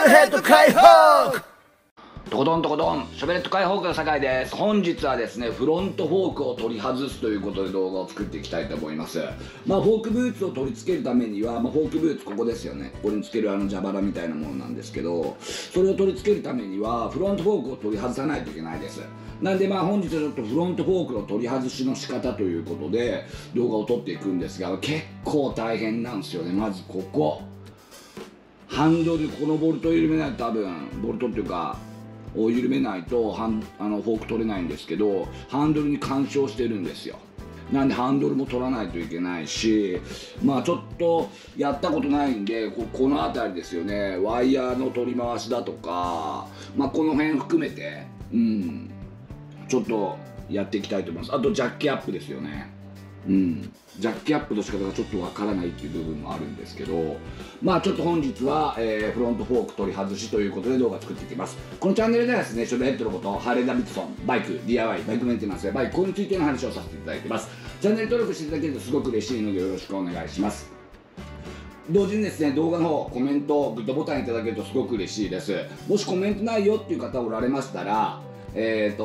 ルヘッド解放。 とことんとことんショベレット解放区の酒井です。本日はですねフロントフォークを取り外すということで動画を作っていきたいと思います。フォークブーツを取り付けるためには、フォークブーツここですよね。ここにつける蛇腹みたいなものなんですけど、それを取り付けるためにはフロントフォークを取り外さないといけないです。なんで本日はちょっとフロントフォークの取り外しの仕方ということで動画を撮っていくんですが、結構大変なんですよね。まずここハンドル、このボルトを緩めないと多分ボルトっていうかを緩めないとフォーク取れないんですけど、ハンドルに干渉してるんですよ。なんでハンドルも取らないといけないし、ちょっとやったことないんでこの辺りですよね、ワイヤーの取り回しだとか、この辺含めてちょっとやっていきたいと思います。あとジャッキアップですよね。ジャッキアップの仕方がちょっとわからないっていう部分もあるんですけど、ちょっと本日は、フロントフォーク取り外しということで動画作っていきます。このチャンネルではですね、ショベヘッドのこと、ハーレーダビッドソン、バイク、DIY、バイクメンテナンスやバイク、これについての話をさせていただいてます。チャンネル登録していただけるとすごく嬉しいのでよろしくお願いします。同時にですね、動画の方、コメント、グッドボタンいただけるとすごく嬉しいです。もしコメントないよっていう方おられましたら、と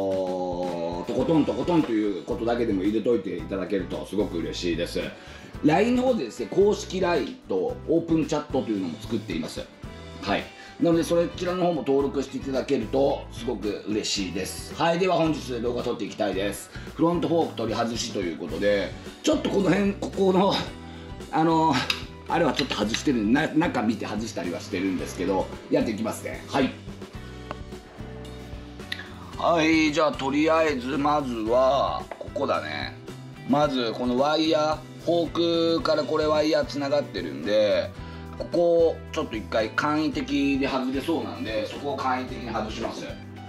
ことんということだけでも入れといていただけるとすごく嬉しいです。 LINE の方でですね、公式 LINE とオープンチャットというのも作っています。はい、なのでそちらの方も登録していただけるとすごく嬉しいです。はい、では本日で動画撮っていきたいです。フロントフォーク取り外しということで、ちょっとこの辺、ここのあれはちょっと外してるんで、中見て外したりはしてるんですけど、やっていきますね。はい、じゃあとりあえずまずはここだね。まずこのワイヤー、フォークからこれワイヤーつながってるんで、ここをちょっと一回簡易的で外れそうなんで、そこを簡易的に外します。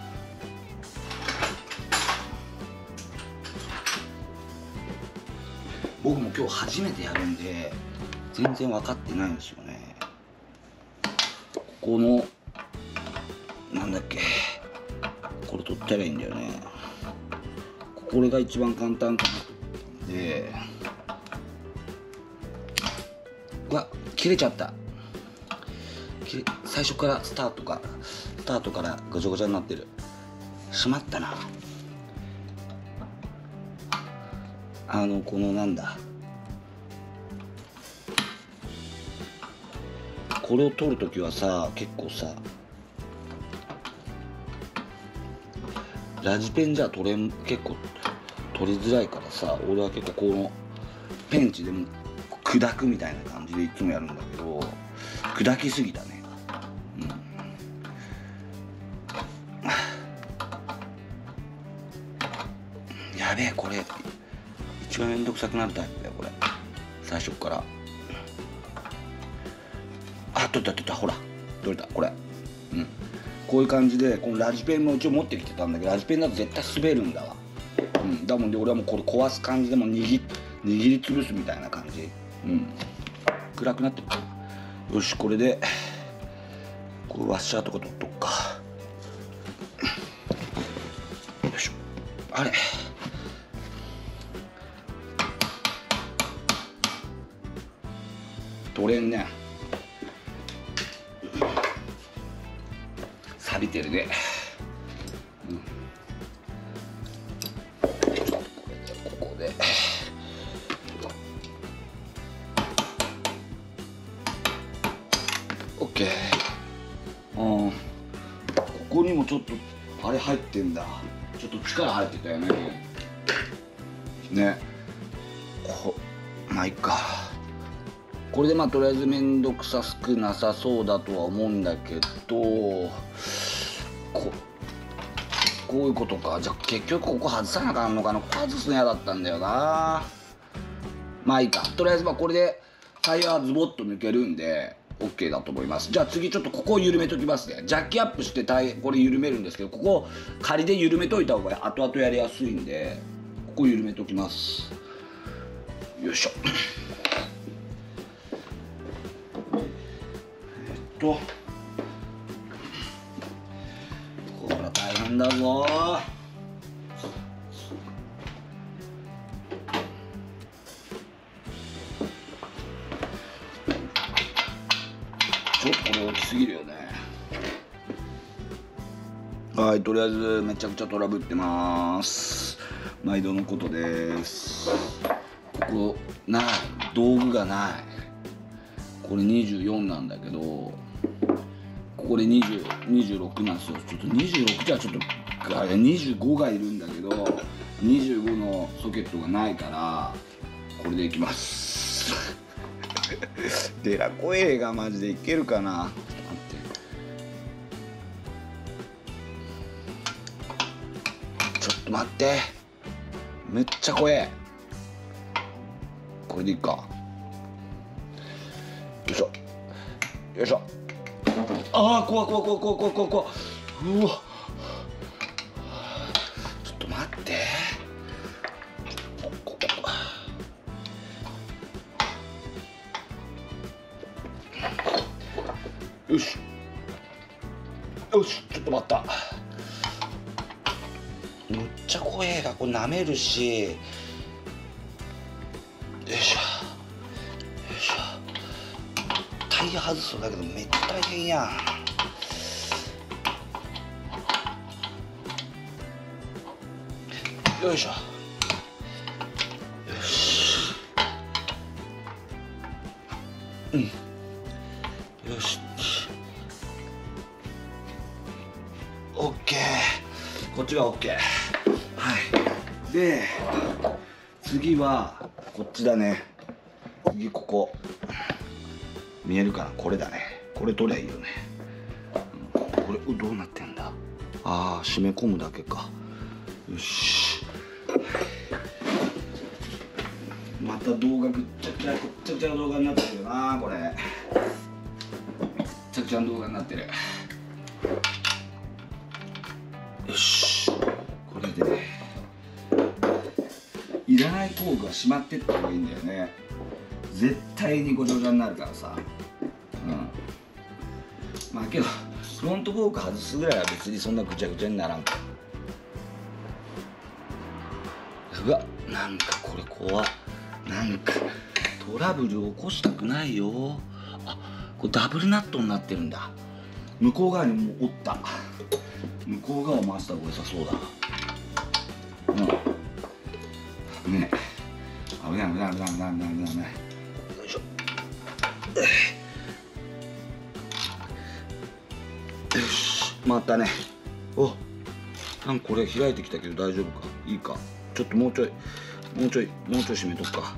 僕も今日初めてやるんで全然分かってないんですよね。ここのなんだっけ、これ取ったらいいんだよね。これが一番簡単かなと思ったんで、うわ、切れちゃった。最初からスタートからごちゃごちゃになってる。しまったな。このなんだ、これを取るときはさ、結構さラジペンじゃ結構取りづらいからさ、俺は結構このペンチでも砕くみたいな感じでいつもやるんだけど、砕きすぎたね。やべえ、これ一番めんどくさくなるタイプだよこれ、最初から。取れた、ほら取れた、これ。こういう感じで、このラジペンも一応持ってきてたんだけど、ラジペンだと絶対滑るんだわ。だもんで俺はもうこれ壊す感じでも握りつぶすみたいな感じ。暗くなってる。よし、これでこれワッシャーとか取っとくか。よいしょ。あれ、取れんね。錆びてるね。ここでオッケー。ここにもちょっとあれ入ってんだ。ちょっと力入ってたよね。いっか。これでとりあえずめんどくさくなさそうだとは思うんだけど、こういうことか。じゃあ結局ここ外さなあかんのかな。ここ外すの嫌だったんだよな。いいか。とりあえずこれでタイヤはズボッと抜けるんで OK だと思います。じゃあ次ちょっとここを緩めときますね。ジャッキアップしてこれ緩めるんですけど、ここ仮で緩めといた方が後々やりやすいんで、ここ緩めときます。よいしょ。これは大変だぞ。ちょっとこれ大きすぎるよね。 はい、とりあえずめちゃくちゃトラブってます。毎度のことです。ここない、道具がない。これ24なんだけど、ここで26なんですよ。ちょっと26じゃちょっと25がいるんだけど、25のソケットがないからこれでいきます。デラコエレがマジでいけるかな。ちょっと待って、めっちゃ怖え。これでいいか。よいしょよいしょ。ああ、怖い怖い怖い怖い怖い怖い怖い。うわ、ちょっと待って。よしよし、ちょっと待った。むっちゃ怖えが、これ舐めるし。よいしょよいしょ。タイヤ外すだけどめっちゃ大変やん。よいしょよし。うん、よし、オッケー。こっちがオッケー。はい。で次はこっちだね。次ここ見えるかな。これだね。これ取りゃいいよね。これどうなってんだ。ああ、締め込むだけか。よし。また動画ぐっちゃぐちゃぐっちゃぐちゃの動画になってるよな。これぐっちゃぐちゃの動画になってる。よし、これでね、いらない工具はしまってった方がいいんだよね。絶対にごちゃごちゃになるからさ。まあけどフロントフォーク外すぐらいは別にそんなぐちゃぐちゃにならんか。うわ、なんかこれ怖っ。なんかトラブル起こしたくないよ。あ、これダブルナットになってるんだ。向こう側にもう折った。向こう側を回した方が良さそうだ。ねえ、危ない危ない危ない危ない危ない危ない。よいしょ。よし、回ったね。お、なんかこれ開いてきたけど大丈夫か。いいか。ちょっともうちょい締めとくか。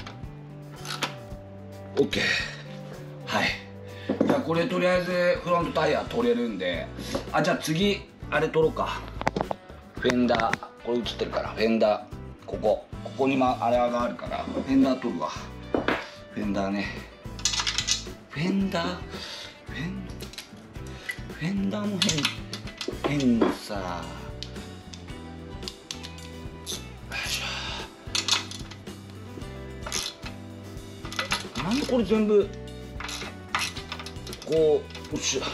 オッケー。はい。じゃあこれとりあえずフロントタイヤ取れるんで、あ、じゃあ次あれ取ろうか。フェンダー、これ映ってるからフェンダー、ここにあれがあるからフェンダー取るわ。フェンダーね。フェンダーも変なさ。なんでこれ全部こう、よし、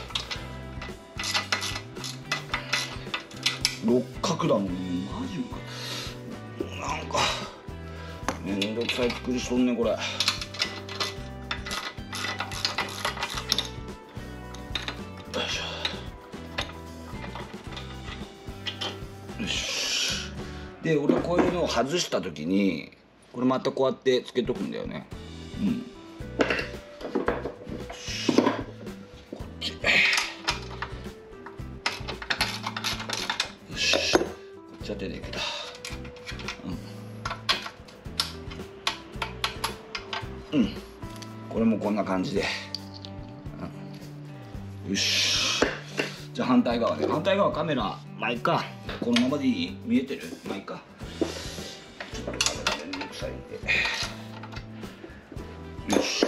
六角だもんね。マジか。なんかめんどくさい作りしとんねこれ。よし。で俺こういうのを外した時にこれまたこうやってつけとくんだよね。うん。じゃあ出ていくだ。うん、これもこんな感じで、よし。じゃあ反対側ね。反対側カメラまあいいか。このままでいい？見えてる？まあいいか。ちょっとカメラめんどくさいんで、よし。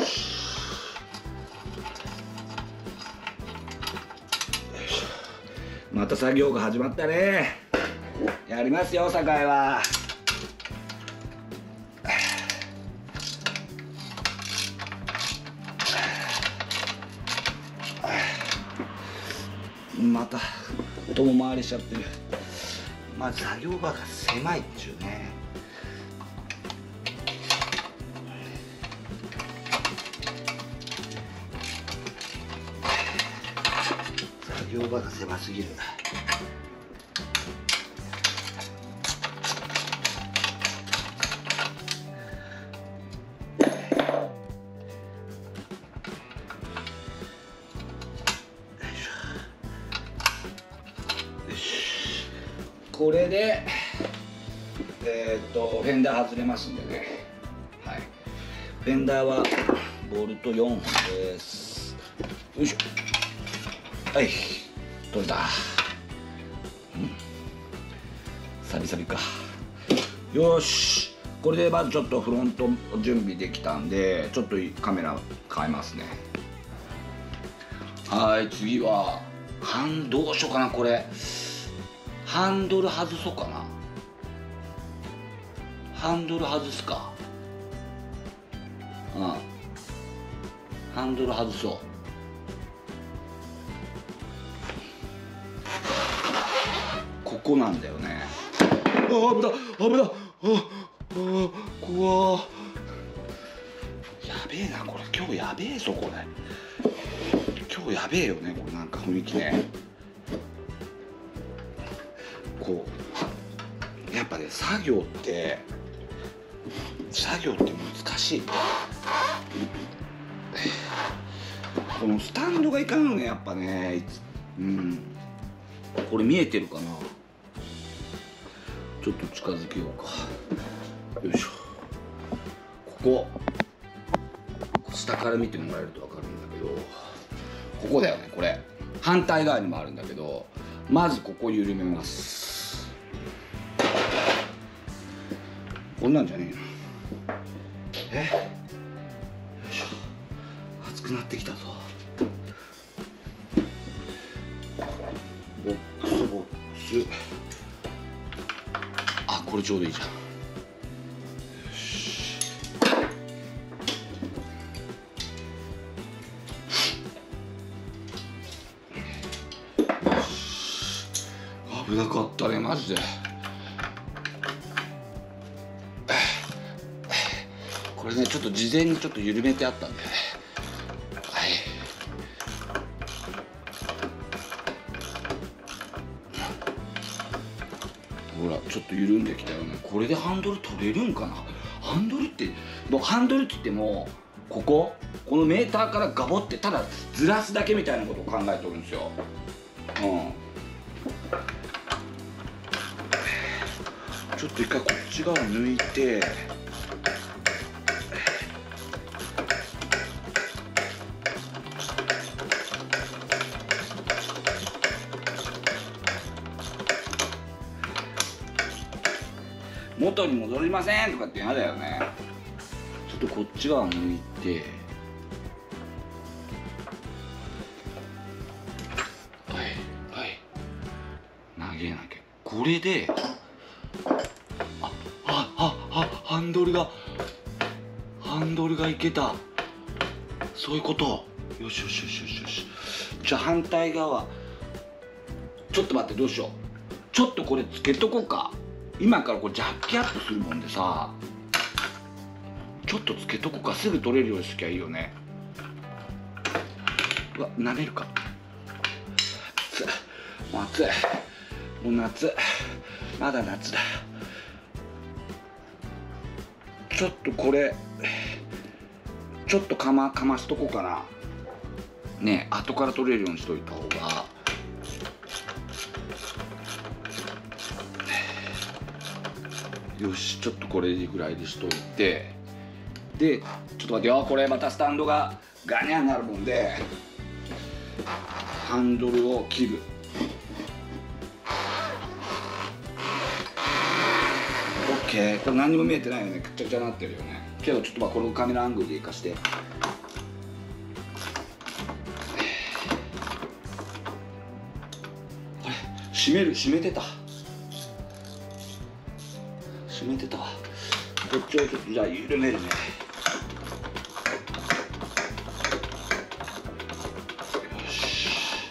また作業が始まったね。やりますよ、酒井は。また遠回りしちゃってる。まあ作業場が狭いっちゅうね。作業場が狭すぎる。 これでフェンダー外れますんでね。はい、フェンダーはボルト4本です。よいしょ。はい、取れた。サビサビか。よし、これでまずちょっとフロント準備できたんで、ちょっとカメラ変えますね。はい、次はどうしようかな。これハンドル外そうかな。ハンドル外すか。ハンドル外そう。ここなんだよね。危ない危ない。怖。やべえなこれ。今日やべえぞこれ。今日やべえよねこれ。なんか雰囲気ね。こうやっぱね、作業って難しい。このスタンドがいかんのね、やっぱね。これ見えてるかな。ちょっと近づけようか。よいしょ。こ下から見てもらえると分かるんだけど、ここだよね。これ反対側にもあるんだけど、まずここ緩めます。こんなんじゃねえな。よいしょ。熱くなってきたぞ。ボックスボックス。あ、これちょうどいいじゃん。よし。危なかったねマジで。これね、ちょっと事前にちょっと緩めてあったんだよね。はい。ほらちょっと緩んできたよね。これでハンドル取れるんかな。ハンドルってハンドルって言ってもこのメーターからガボってただずらすだけみたいなことを考えておるんですよ。ちょっと一回こっち側抜いて、元に戻りませんとかって嫌だよね。ちょっとこっち側抜いて、はい投げなきゃ。これでハンドルがいけた。そういうこと。よしよしよしよしよし。じゃあ反対側。ちょっと待って、どうしよう。ちょっとこれつけとこうか。今からこれジャッキアップするもんでさ、ちょっとつけとこうか。すぐ取れるようにしきゃいいよね。うわ、慣れるか。もう暑い。もう夏。まだ夏だ。ちょっとこれちょっとかましとこうかな。ね、後から取れるようにしといた方が。よし、ちょっとこれぐらいでしといて、でちょっと待ってよ。これまたスタンドがガニャになるもんで、ハンドルを切る。オッケー。これ何にも見えてないよね。くっちゃくちゃなってるよね。けどちょっとこのカメラアングルでいかして。これ閉めてたわ。こっちをちょっとじゃあ緩めるね。よし。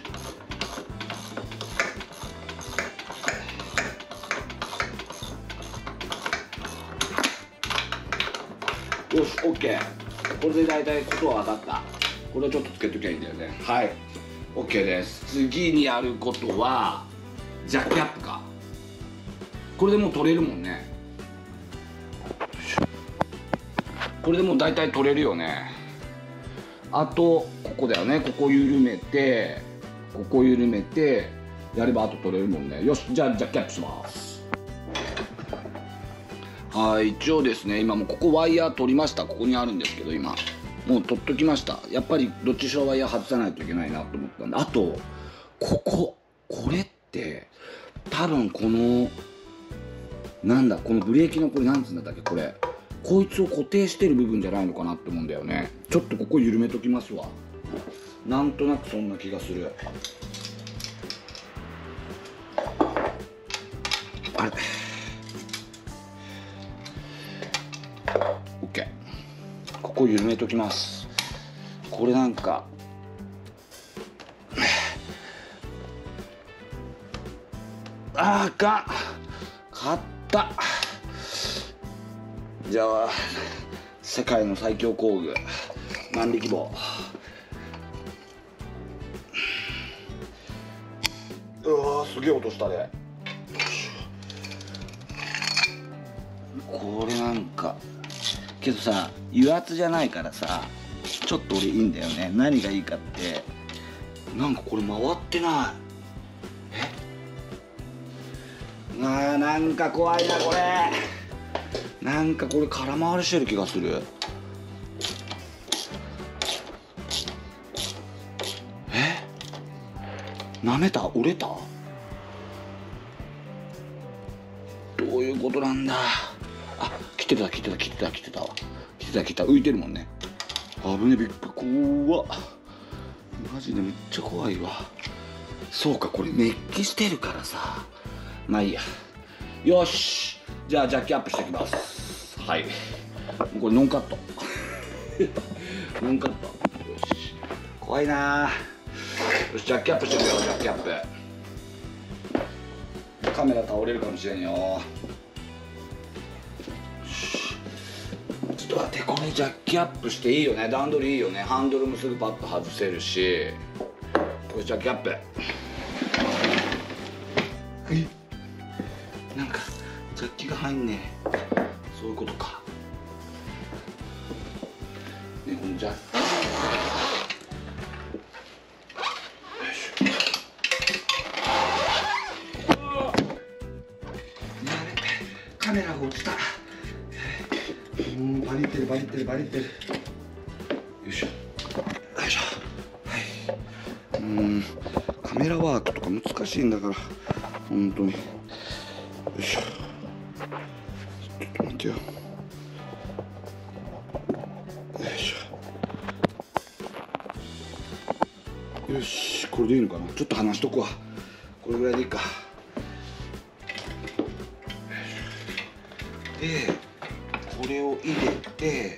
よし、オッケー。これで大体ことは分かった。これをちょっとつけときゃいいんだよね。はい、オッケーです。次にやることはジャッキアップか。これでもう取れるもんね。これでもう大体取れるよね。あとここだよね。ここ緩めて、ここ緩めて、 やればあと取れるもんね。よし、じゃあジャッキアップします。はい、一応ですね、今もうここワイヤー取りました。ここにあるんですけど、今もう取っときました。やっぱりどっちしろワイヤー外さないといけないなと思ったんで、あとこれって多分このなんだ、このブレーキのこれなんつうんだっけ、これこいつを固定してる部分じゃないのかなって思うんだよね。ちょっとここ緩めときますわ。なんとなくそんな気がする。あれ OK、 ここ緩めときます。これなんかあかん、買った。じゃあ世界の最強工具万力棒。うわー、すげえ音したね。これなんかけどさ、油圧じゃないからさ、ちょっと俺いいんだよね。何がいいかって、なんかこれ回ってない。なんか怖いなこれ。なんかこれ空回りしてる気がする。なめた？折れた？どういうことなんだ。あ、来てたわ。来てた。浮いてるもんね。危ね、びっくり。怖っ、マジでめっちゃ怖いわ。そうか、これメッキしてるからさ。まあいいや。よし、じゃあジャッキアップしていきます。はい、これノンカットノンカット。よし、怖いな。よし、ジャッキアップしてみよう。ジャッキアップ。カメラ倒れるかもしれんよ。ちょっと待って、これジャッキアップしていいよね。段取りいいよね。ハンドルもすぐパッと外せるし。これジャッキアップ。なんかジャッキが入んねえ。そういうことか。ね、このジャッキ。カメラが落ちた。バリってる。よいしょ。はい。カメラワークとか難しいんだから、本当に。よいしょ。ちょっと待ってよ。よいしょ。よし、これでいいのかな。ちょっと離しとくわ。これぐらいでいいか。で、これを入れて、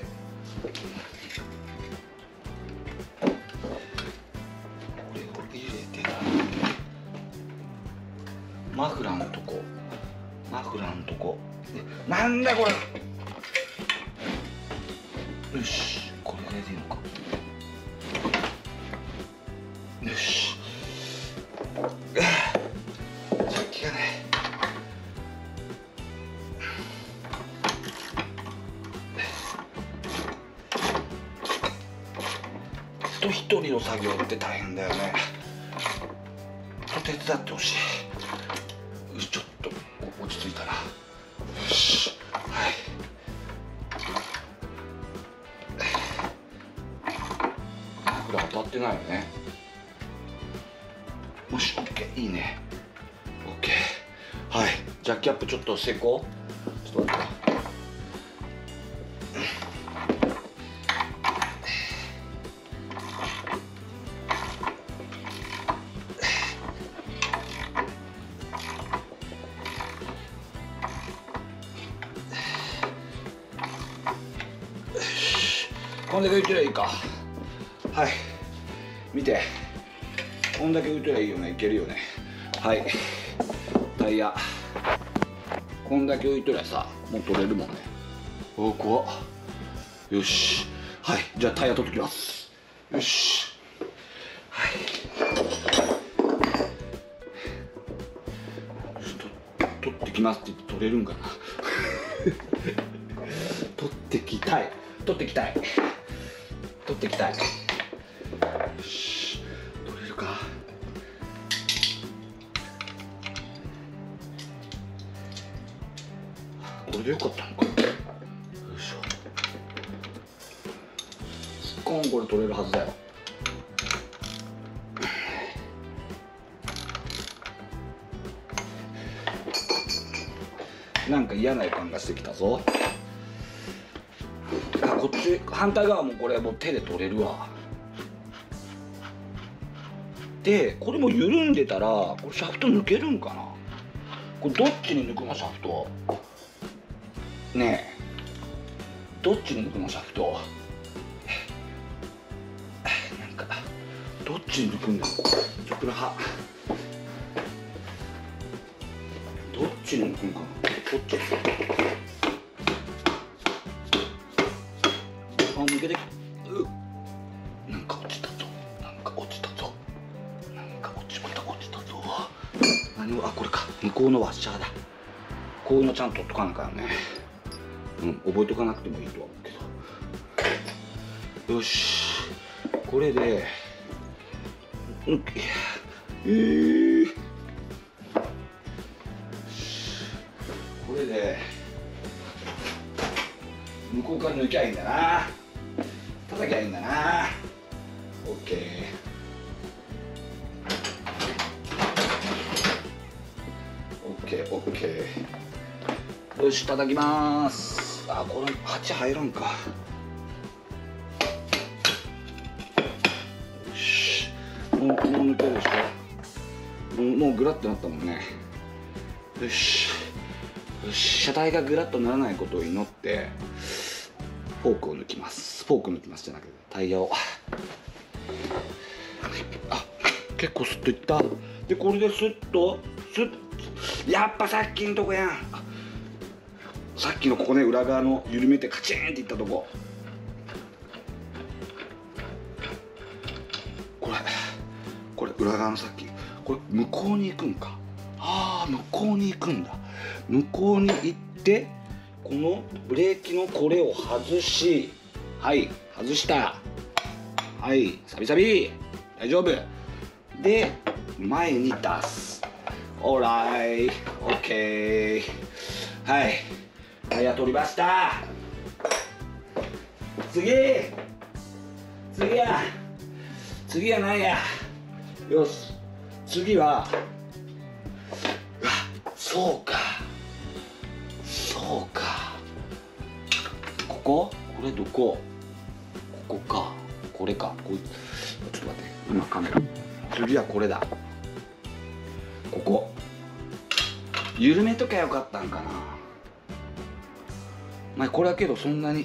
マフラーのとこ。なんだこれ。よし、これぐらいでいいのか。よし。さっきがね。一人の作業って大変だよね。手伝ってほしい。ちょっと落ち着いたら。よし、はい。これ当たってないよね。よし、オッケー、いいね。オッケー。はい、ジャッキアップちょっと成功。ちょっと待って。こんだけ浮いてりゃいいか。はい、見て、こんだけ浮いてりゃいいよね。いけるよね。はい、タイヤこんだけ浮いてりゃさ、もう取れるもんね。おお、怖っ。よし、はい、じゃあタイヤ取ってきます。よし、はい、取ってきますって言って取れるんかな取ってきたい。よし、取れるか。 でよかったのか。よいしょ。スコーンこれ取れるはずだよ。なんか嫌な予感がしてきたぞ。あ、こっち反対側もこれもう手で取れるわ。でこれも緩んでたらこれシャフト抜けるんかな。これどっちに抜くのシャフトねえ、どっちに抜くのシャフト。なんかどっちに抜くんだろう。これはどっちに抜くんかな。こっち。あ、抜けてきた。なんか落ちたぞ。なんか落ちたぞ。なんか落ちたぞ。何を、あ、これか。向こうのワッシャーだ。こういうのちゃんと取っとかなからね。うん、覚えとかなくてもいいとは思うけど。よし。これで。これで向こうから抜きゃいいんだな。叩きゃいいんだな。オッケー。オッケーオッケー。よし、叩きます。あ、これ鉢入らんか。よし。もう抜けるでしょ。もうグラッとなったもんね。よし。車体がグラッとならないことを祈ってフォークを抜きます。フォーク抜きますじゃなくてタイヤを。あ、結構スッといった。でこれでスッとやっぱさっきのとこやん。さっきのここね、裏側の緩めてカチンっていったとこ。これ裏側のさっきこれ向こうに行くんか。ああ、向こうに行くんだ。向こうに行ってこのブレーキのこれを外し、はい、外した。はい、サビサビ大丈夫で前に出す。オーライ、オッケー。はい、タイヤ取りました。次やなんや。よし、次はそうかこれどこ。ここか、これか。ちょっと待って、今カメラ。次はこれだ。ここ緩めときゃよかったんかな。まあこれはけどそんなに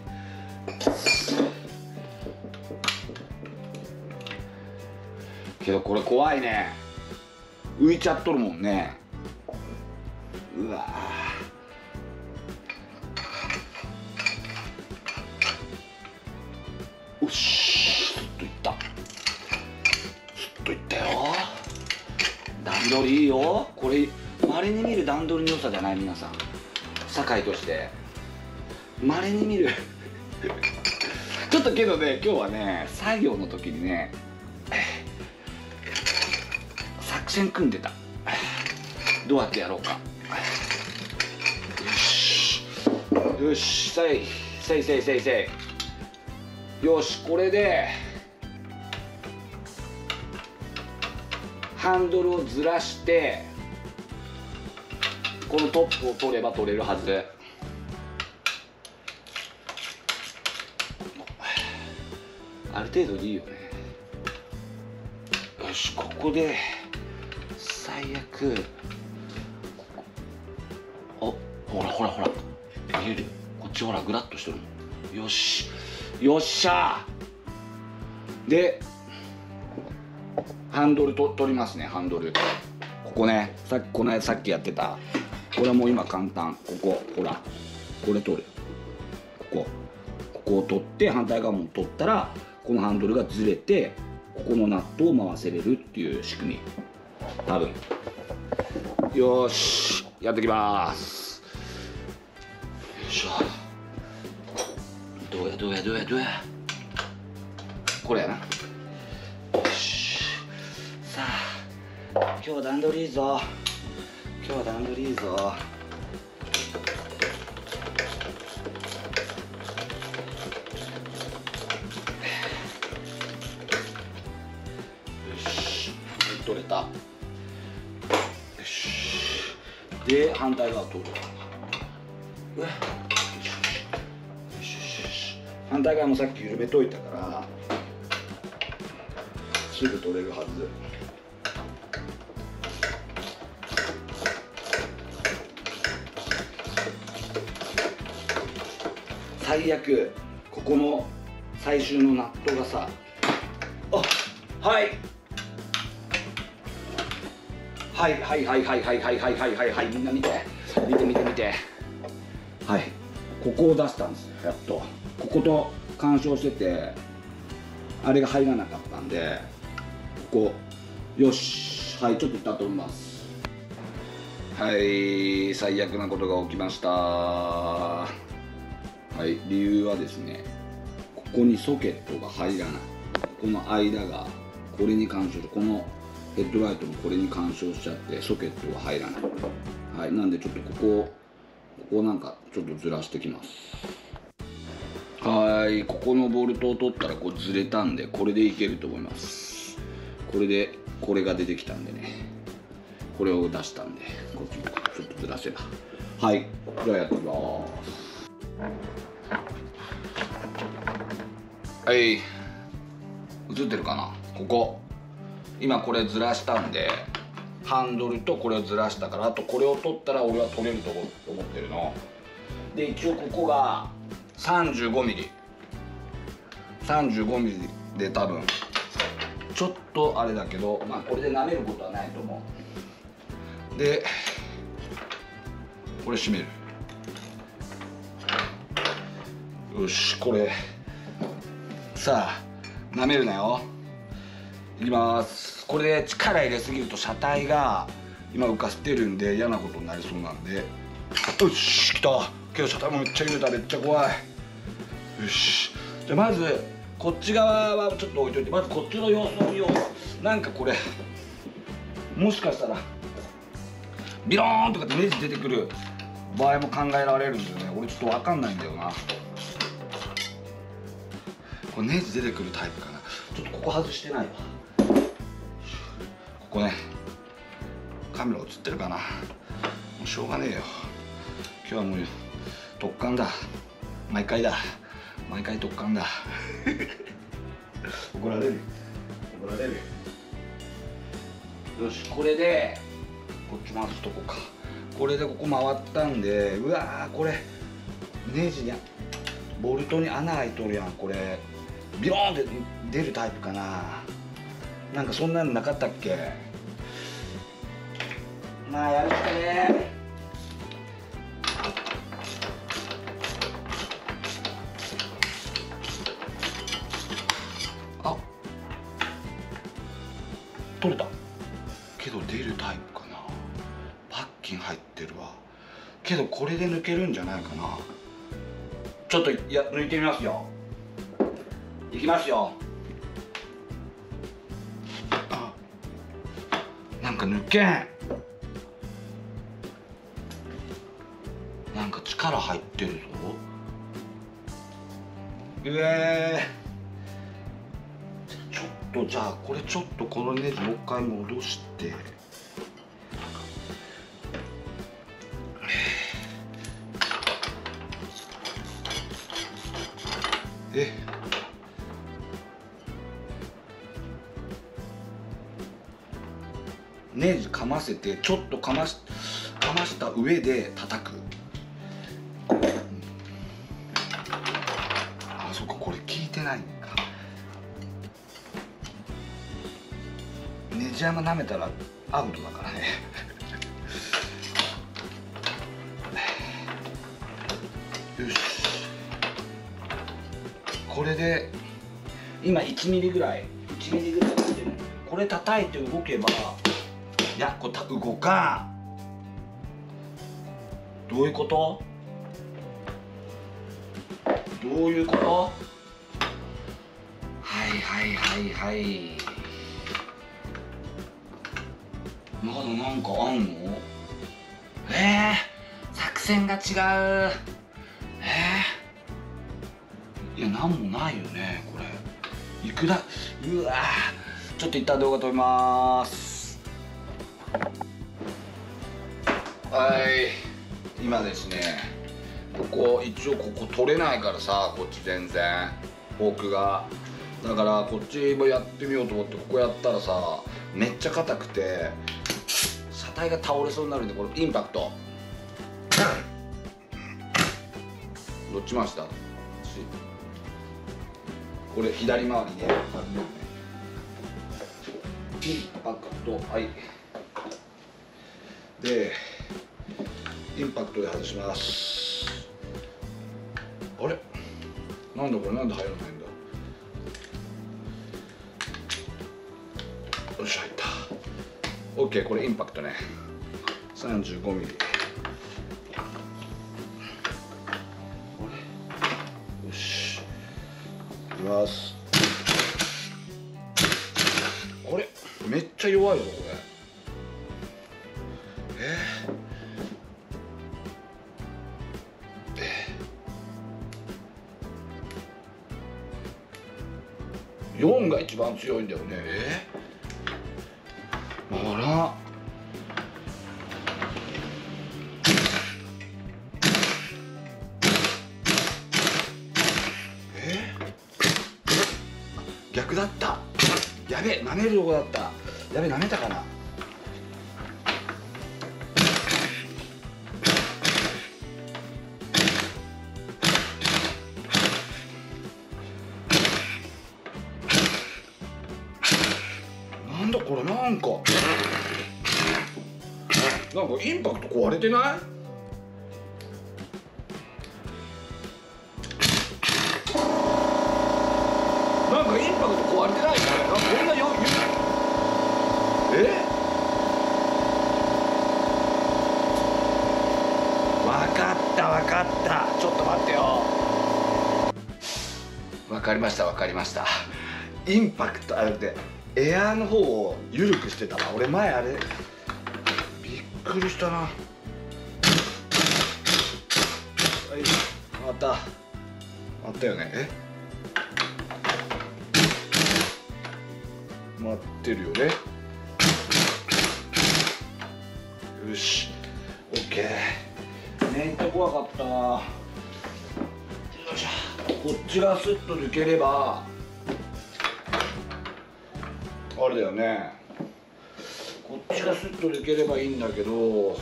けどこれ怖いね。浮いちゃっとるもんね。うわー、よし、スッといった。スッといったよ。段取りいいよ。これ稀に見る段取りの良さじゃない？皆さん社会として稀に見るちょっとけどね、今日はね作業の時にね作戦組んでた。どうやってやろうか。よし、せい。よし、これでハンドルをずらしてこのトップを取れば取れるはず。ある程度でいいよね。よし、ここで最悪ほら見える。こっちほらグラッとしてるもん。よし、よっしゃー。でハンドル取りますね。ハンドルここね、さっきやってたこれはもう今簡単。ここほら、これ取る。ここを取って反対側も取ったらこのハンドルがずれてここのナットを回せれるっていう仕組み多分。よーし、やってきます。よいしょ。どうやこれやな。よし、さあ今日は段取りいいぞ。 取れた。よし。で反対側取る。うわ、よし。反対側もさっき緩めといたからすぐ取れるはず。最悪ここの最終のナットがさ、はいみんな見てはい、ここを出したんです。やっとここと干渉しててあれが入らなかったんで、ここよし、はい、ちょっといったと思います。はい、最悪なことが起きました。はい、理由はですね、ここにソケットが入らない。この間がこれに干渉して、このヘッドライトもこれに干渉しちゃってソケットが入らない。はい、なんでちょっとここなんかちょっとずらしてきます。はい、ここのボルトを取ったらこうずれたんで、これでいけると思います。これでこれが出てきたんでね、これを出したんでこっちもちょっとずらせば。はい、じゃあやっていきます。はい、映ってるかな。ここ今これずらしたんで、ハンドルとこれをずらしたから、あとこれを取ったら俺は取れると思ってるので、一応ここが35ミリで多分ちょっとあれだけど、まあこれで舐めることはないと思う。でこれ閉める。よし、これさあ舐めるなよ。いきます。これで力入れすぎると車体が今浮かせてるんで嫌なことになりそうなんで、よし、きた。けど車体もめっちゃ揺れた。めっちゃ怖い。よし、じゃあまずこっち側はちょっと置いといて、まずこっちの様子を見よう。なんかこれもしかしたらビローンとかってネジ出てくる場合も考えられるんだよね。俺ちょっと分かんないんだよな。これネジ出てくるタイプかな。ちょっとここ外してないわ。ここね、カメラ映ってるかな。もうしょうがねえよ、今日はもう特艦だ。毎回特艦だ。怒られる。よし、これでこっち回すとこか。これでここ回ったんで、うわー、これネジにボルトに穴開いとるやん。これビローンって出るタイプかな。なんかそんなのなかったっけ。まあやるしかね。あ、取れたけど出るタイプかな。パッキン入ってるわ。けどこれで抜けるんじゃないかな。ちょっと抜いてみますよ。いきますよ。あ、なんか抜けん。なんか力入ってるぞ。ちょっとじゃあこれちょっとこのネジもう一回戻して。ネジかませて、ちょっとかました上で叩く。あ、そっか、これ効いてないんか。ネジ山舐めたらアウトだからね。よし、これで今1ミリぐらいなんで、これ叩いて動けば、いや、これ動かん。どういうこと？はい。まだなんかあんの？作戦が違う。いや、なんもないよねこれ。うわー、ちょっと一旦動画撮ります。 はい今ですねここ一応ここ取れないからさこっち全然フォークがだからこっちもやってみようと思ってここやったらさめっちゃ硬くて車体が倒れそうになるんでこれインパクトどっち回したこれ左回りねインパクトはいでインパクトで外します。あれなんだこれなんで入らないんだ。よし入った。 OK これインパクトね 35mm よしいきます。あれめっちゃ弱いぞこれ。4が一番強いんだよね。あら逆だった。やべえ舐めるとこだった。やべえ舐めたかな。なんだこれなんかインパクト壊れてない？なんかインパクト壊れてないね。なんかこんなわかったちょっと待ってよ。わかりましたインパクトあれでエアーの方を緩くしてたわ俺前あれびっくりしたな。はいあったよね。待ってるよね。よし OK。 めっちゃ怖かったな。よいしょこっちがスッと抜ければあれだよね。こっちがスッと抜ければいいんだけど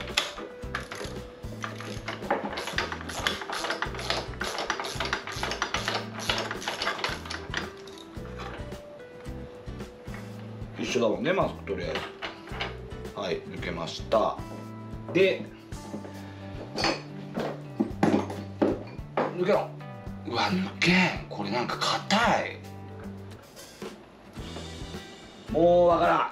一緒だもんねマスクとりあえず。はい抜けました。で抜けろ。うわ抜けんこれなんか硬い。もうわから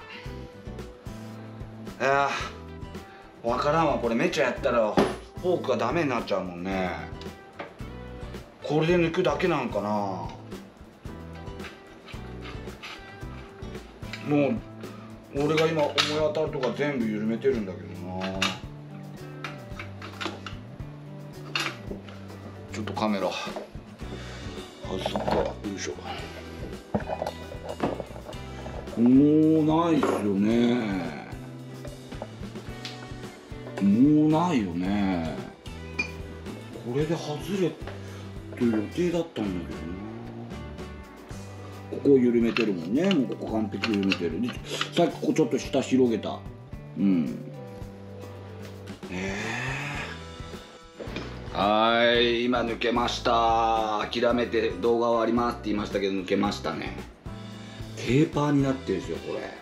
ん。わからんわこれめちゃやったらフォークがダメになっちゃうもんね。これで抜くだけなんかな。もう俺が今思い当たるとか全部緩めてるんだけどな。ちょっとカメラ外そうか。よいしょ。もうないっすよね。もうないよね。これで外れる予定だったんだけどな。ここを緩めてるもんね。もうここ完璧に緩めてる。でさっきここちょっと下広げた。はい今抜けました。諦めて動画終わりますって言いましたけど抜けましたね。テーパーになってるんですよこれ。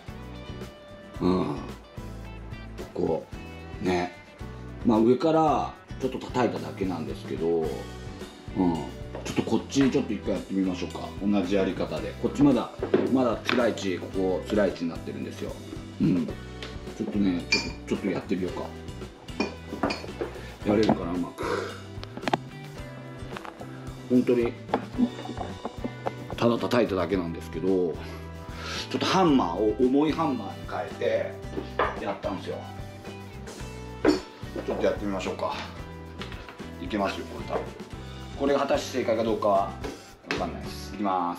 こうねまあ上からちょっと叩いただけなんですけどちょっとこっちちょっと一回やってみましょうか。同じやり方でこっちまだ辛い位置ここ辛い位置になってるんですよ。ちょっとねちょっとやってみようか。やれるかなうまく。本当にただ叩いただけなんですけどちょっとハンマーを重いハンマーに変えてやったんですよ。ちょっとやってみましょうか。いけますよこれ多分。これが果たして正解かどうかは分かんないです。いきます。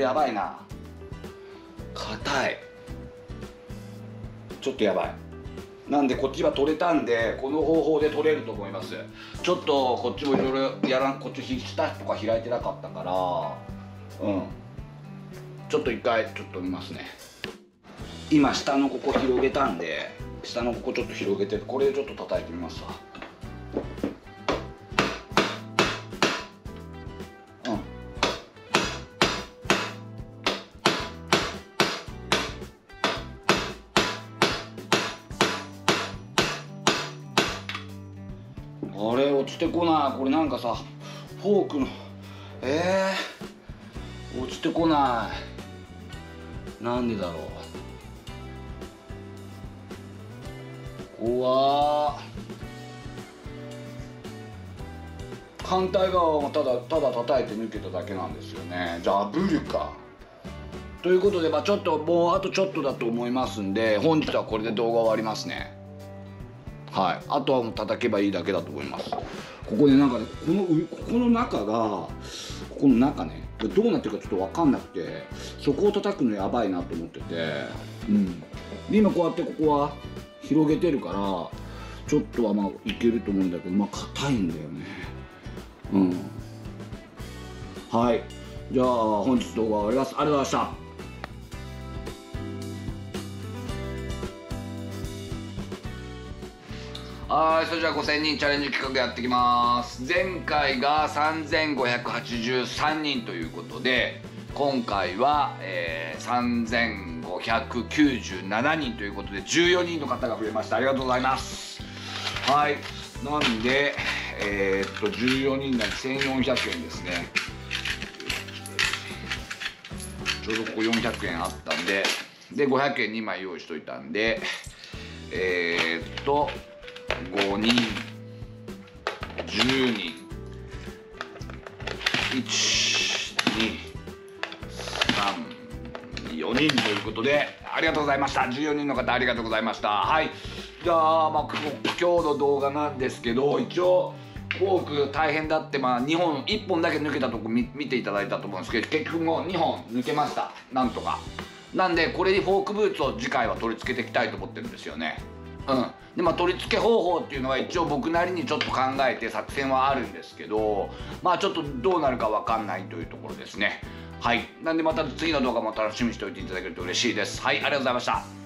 れやばいな、硬い、ちょっとやばい。なんでこっちは取れたんで、この方法で取れると思います。ちょっとこっちもいろいろやらん、こっち下とか開いてなかったから、ちょっと一回ちょっと見ますね。今下のここ広げたんで、下のここちょっと広げて、これでちょっと叩いてみますわ。あれ落ちてこない。これなんかさ、フォークの落ちてこない。なんでだろう。怖ー。反対側はただ叩いて抜けただけなんですよね。じゃあブルか。ということで、ちょっともうあとちょっとだと思いますんで、本日はこれで動画終わりますね。はい、あとはもう叩けばいいだけだと思います。ここでなんかね、ここの中が、ここの中ね、どうなってるかちょっと分かんなくて、そこを叩くのやばいなと思ってて、で今こうやってここは広げてるから、ちょっとはいけると思うんだけど、硬いんだよね。はい、じゃあ本日動画終わります。ありがとうございました。はい、それじゃあ5000人チャレンジ企画やっていきます。前回が3583人ということで、今回は、3597人ということで、14人の方が増えました。ありがとうございます。はい、なんで14人なり1400円ですね。ちょうどここ400円あったんで、500円2枚用意しといたんで、5人、10人、1、2、3、4人ということで、ありがとうございました。14人の方ありがとうございました。はい、じゃあ、今日の動画なんですけど、一応フォーク大変だって、2本1本だけ抜けたとこ見ていただいたと思うんですけど、結局もう2本抜けました、なんとか。なんでこれにフォークブーツを次回は取り付けていきたいと思ってるんですよね。で取り付け方法っていうのは一応僕なりにちょっと考えて作戦はあるんですけど、ちょっとどうなるか分かんないというところですね。はい、なんでまた次の動画も楽しみにしておいていただけると嬉しいです。はい、ありがとうございました。